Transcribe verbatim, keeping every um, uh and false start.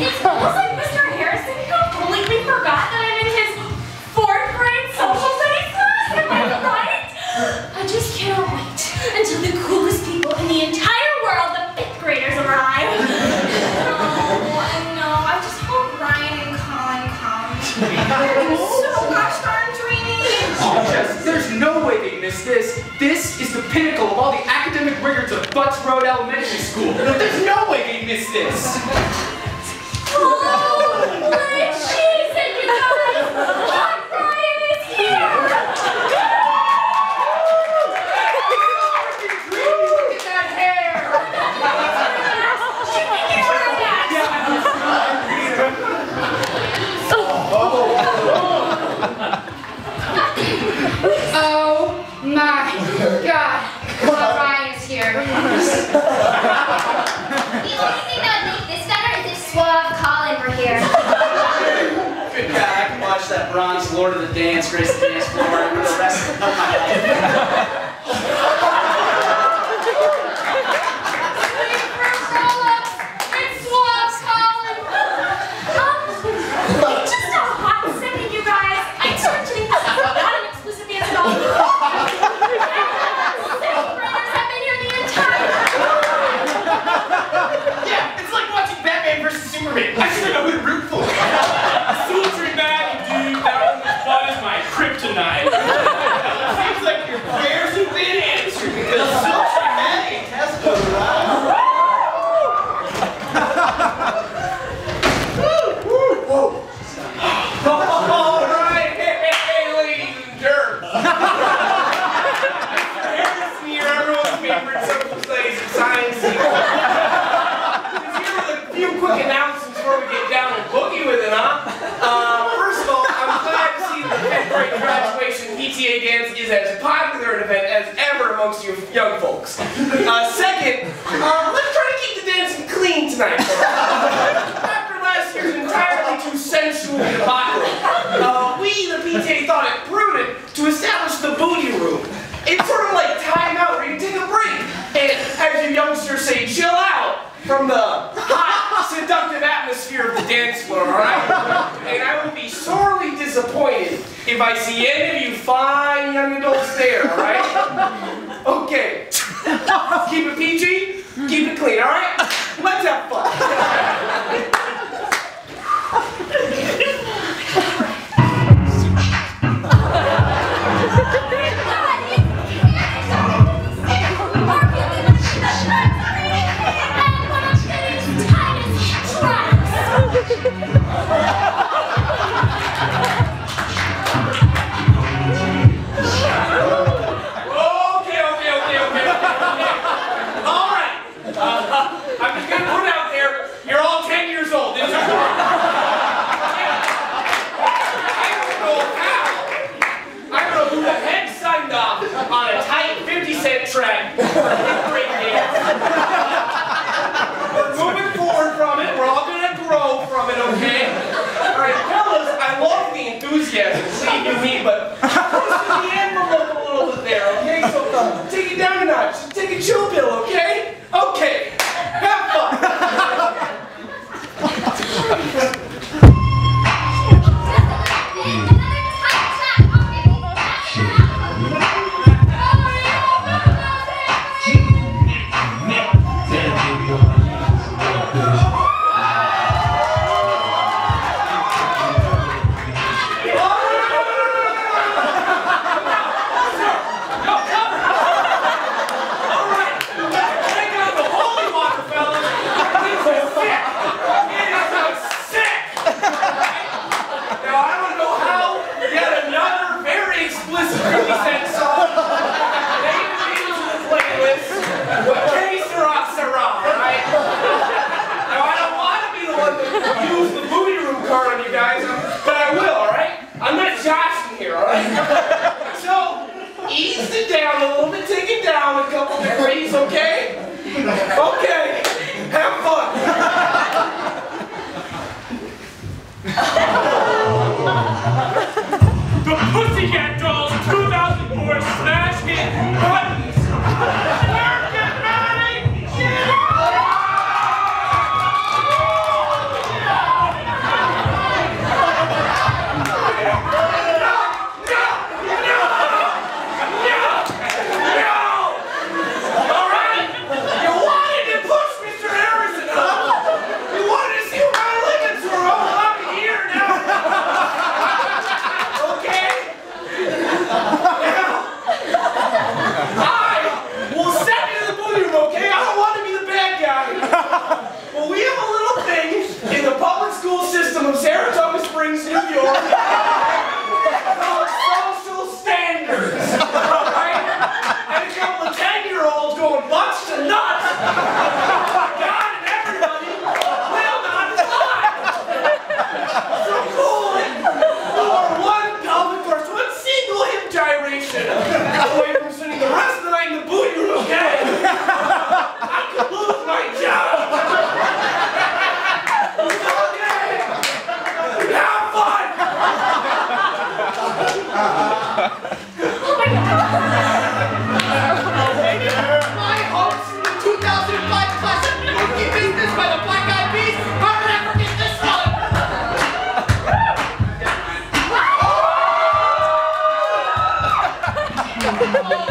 It's almost like Mister Harrison completely forgot that I'm in his fourth grade social studies class. Am I right? I just can't wait until the coolest people in the entire world, the fifth graders, arrive. Oh, no, I just hope Ryan and Colin come. So gosh darn dreamy. Oh, Jess, there's no way they missed this. This is the pinnacle of all the academic rigors of Butts Road Elementary School. There's no way they missed this. Oh, good cheese and you guys! Hot Ryan is here! Look at that hair! Oh my God! Hot Ryan is here. The only thing that would make this better is if Suave Colin were here. Good God, I can watch that bronze Lord of the Dance grace the dance floor for the rest of my life. It's Suave Colin. Um, wait just a hot second, you guys. I started to think this is not an explicit dance at all. Seven brothers have been here the entire Yeah, it's like watching Batman versus Superman. I should know who to root for. Sultry Batty, dude, that one was fun as my kryptonite. Seems like your prayers have been answered because Sultry Batty has arrived. All right, hey, hey, hey, ladies and germs. Mister Harrison here, everyone's favorite social studies and science teacher. Here with a few quick announcements before we get down and boogie with it, huh? Uh, first of all, I'm glad to see the fifth grade graduation P T A dance is as popular an event as ever amongst you young folks. Uh, second, uh, let's try to keep the dancing clean tonight. After last year's entirely too sensual debacle, uh, we, the P T A, thought it prudent to establish the booty room. It's sort of like time out where you take a break and, as you youngsters say, chill out from the hot, seductive atmosphere of the dance floor, alright? And I will be sorely disappointed if I see any of you fine young adults there, alright? Okay. Keep it P G, keep it clean, alright? Let's have fun. Track. Great dance. We're moving forward from it. We're all gonna grow from it, okay? Alright, fellas, I love the enthusiasm, believe you me, but push the envelope a little bit there, okay? So take it down a notch. Take a chill pill, okay? Okay. Have fun. Okay, have fun. The Pussycat Dolls two thousand four smash hit buttons. Work it, Maddie! Yeah! My hopes for the two thousand five classic Monkey Business by the Black Eyed Peas are never get this one. Oh,